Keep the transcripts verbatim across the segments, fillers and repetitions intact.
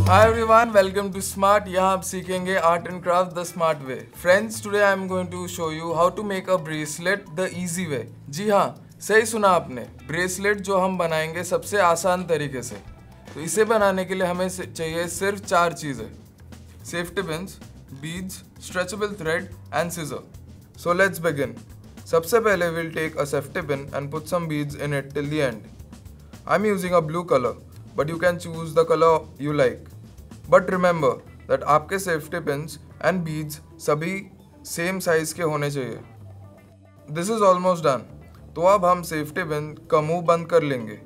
Hi everyone, welcome to Smart. यहाँ आप सीखेंगे art and craft the smart way. Friends, today I am going to show you how to make a bracelet the easy way. जी हाँ, सही सुना आपने. Bracelet जो हम बनाएंगे सबसे आसान तरीके से. तो इसे बनाने के लिए हमें चाहिए सिर्फ चार चीज़ें: safety pins, beads, stretchable thread and scissor. So let's begin. सबसे पहले will take a safety pin and put some beads in it till the end. I am using a blue colour, but you can choose the color you like. But remember that आपके safety pins and beads सभी same size के होने चाहिए. This is almost done. तो अब हम safety pin का मुंह बंद कर लेंगे.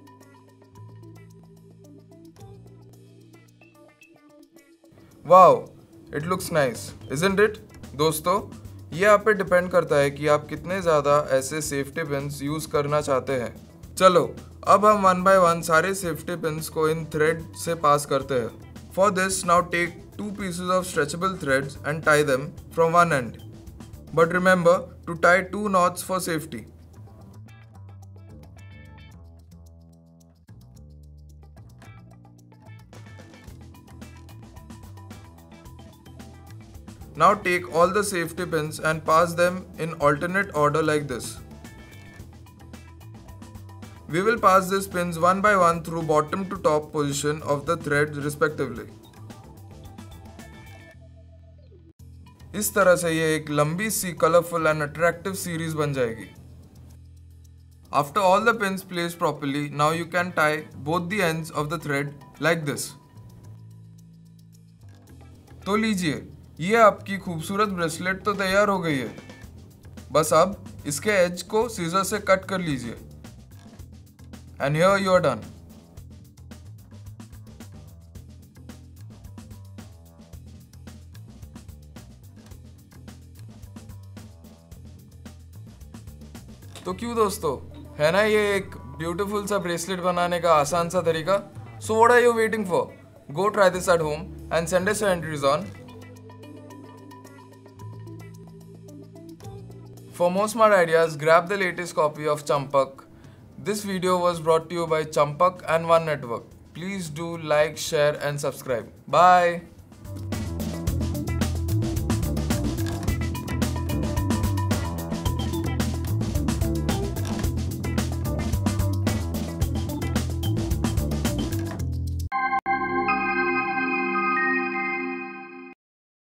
Wow, it looks nice, isn't it? दोस्तों, ये आप पे डिपेंड करता है कि आप कितने ज़्यादा ऐसे safety pins यूज़ करना चाहते हैं. चलो अब हम वन बाय वन सारे सेफ्टी पिन्स को इन थ्रेड से पास करते हैं. For this now take two pieces of stretchable threads and tie them from one end. But remember to tie two knots for safety. Now take all the safety pins and pass them in alternate order like this. We will pass these pins one by one through bottom to top position of the thread respectively. इस तरह से ये एक लंबी सी colorful and attractive series बन जाएगी. After all the pins placed properly, now you can tie both the ends of the thread like this. तो लीजिए, ये आपकी खूबसूरत ब्रेसलेट तो तैयार हो गई है. बस अब इसके एज को सीजर से कट कर लीजिए. And here you are done. तो क्यों दोस्तों, है ना ये एक ब्यूटीफुल सा ब्रेसलेट बनाने का आसान सा तरीका? So what are you waiting for? Go try this at home and send us your entries on. For more smart ideas, grab the latest copy of Champak. This video was brought to you by Champak and One Network. Please do like, share and subscribe. Bye.